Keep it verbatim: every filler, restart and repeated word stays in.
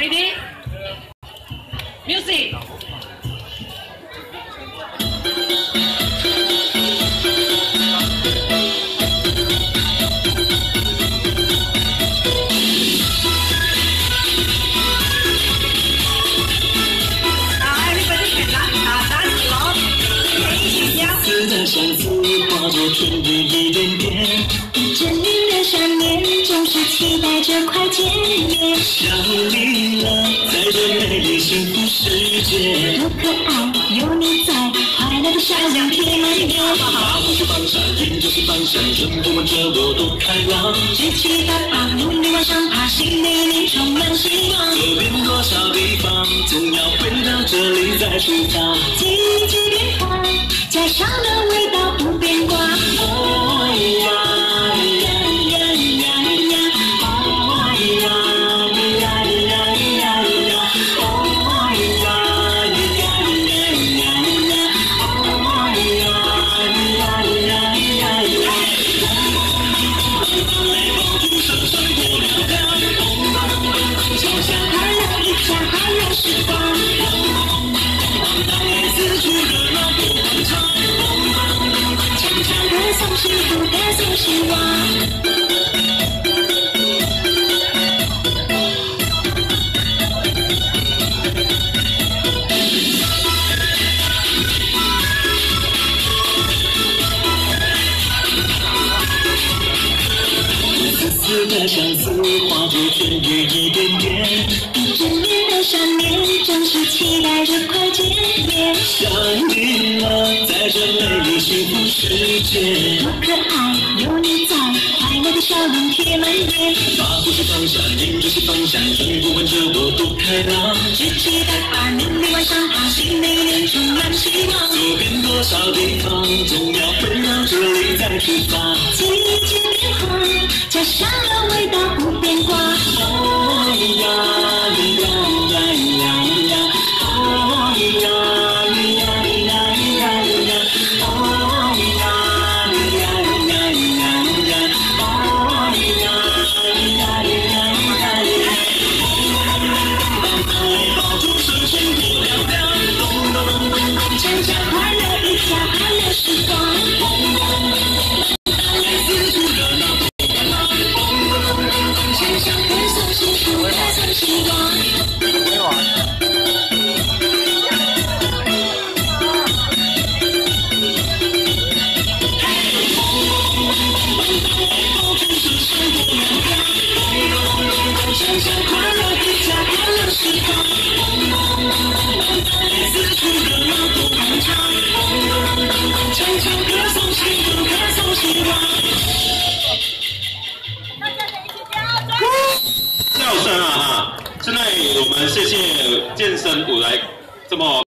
Ready? Music. 相思化作春日一点点， 真命的想念，总是期待着快见面。 想你了，在这美丽幸福世界， 多可爱，有你在，快乐的笑容贴满脸。 马不是放闪，迎着是放闪，人不问这我多开朗。 只期待把努力往上爬，心里里充满希望。 走遍多少地方，总要回到这里再出发。 季节变换，家乡的味道不变卦。 哦呀呀呀呀呀，哦呀呀呀呀呀，哦呀呀呀呀呀，哦呀呀呀呀呀。爆竹声声过了江，脚下快乐一家，快乐时光。 四处热闹多欢畅， 唱唱歌颂幸福，歌颂希望。 丝丝的相思化作春雨一点点， 真面的想念，总是期待着快见面。 想你了，在这美丽幸福世界， 多可爱，有你在，快乐的笑容贴满脸。 马不是放闪，迎着是放闪，人不问这我多开朗。 只期待把努力往上爬，心里里充满希望。 走遍多少地方，总要回到这里再出发。 季节变换，家乡的味道不变卦。 哦呀呀呀呀呀，哦呀呀呀呀呀，哦呀呀呀呀呀，哦呀呀呀呀呀。爆竹声声过了江，咚咚咚咚咚锵锵， 快乐一家，快乐时光。 四处热闹多欢乐，咚咚咚咚咚锵锵， 歌颂幸福，歌颂希望。 爆竹声声过了江，咚咚咚咚咚锵锵，快乐一家，快乐时光。四处热闹多欢畅，咚咚咚咚咚锵锵，歌颂幸福，歌颂希望。 笑声啊哈！现在我们谢谢健身舞来这么。